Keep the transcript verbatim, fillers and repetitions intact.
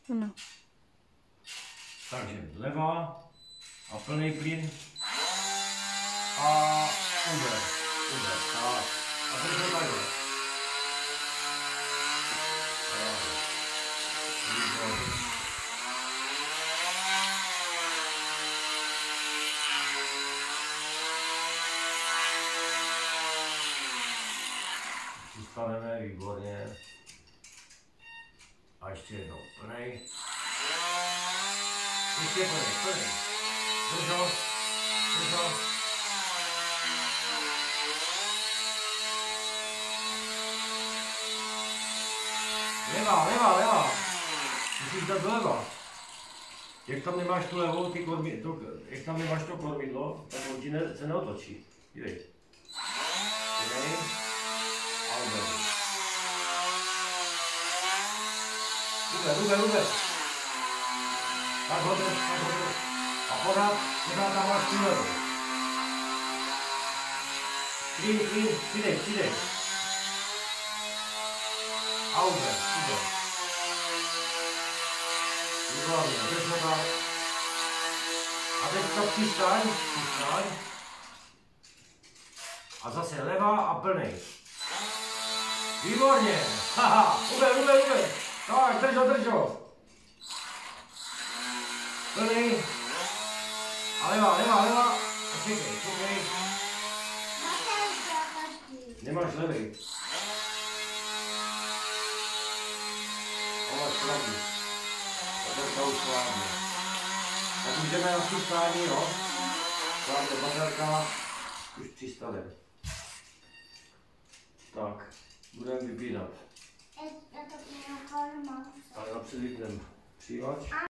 No. Takže levá a plný plyn a uber, uber, tak. A teď to takhle. Přistaneme, výborně. A ještě jednou plnej. Ještě plnej, plnej. Držo, držo. Levá, levá, levá. Musíš dát doleva. Jak tam nemáš tu levou, ty kormi, to, jak tam nemáš to kormidlo, tak on ti ne, se neotočí. Dívej. Dívej. A uber. Uber, uber, uber. Tak ho drž, tak ho drž. A pořád, pořád tam máš tu levu. Klín, klín, přidej, přidej. A uber, uber. Výborně, drž ho tak. A teď to přistaň, přistaň. A zase levá a plnej. Výborně, haha, uber, uber, uber. Tak, drž ho, drž ho. Plný. A levá, levá, levá. A čekej, čekej. Nemáš levej. Ale pravdu. Tak to už slávně. Tak můžeme na přistání, jo? Slávně baterka. Už přistavím. Tak, budeme vybírat. Ale napřed vypneme přijímač.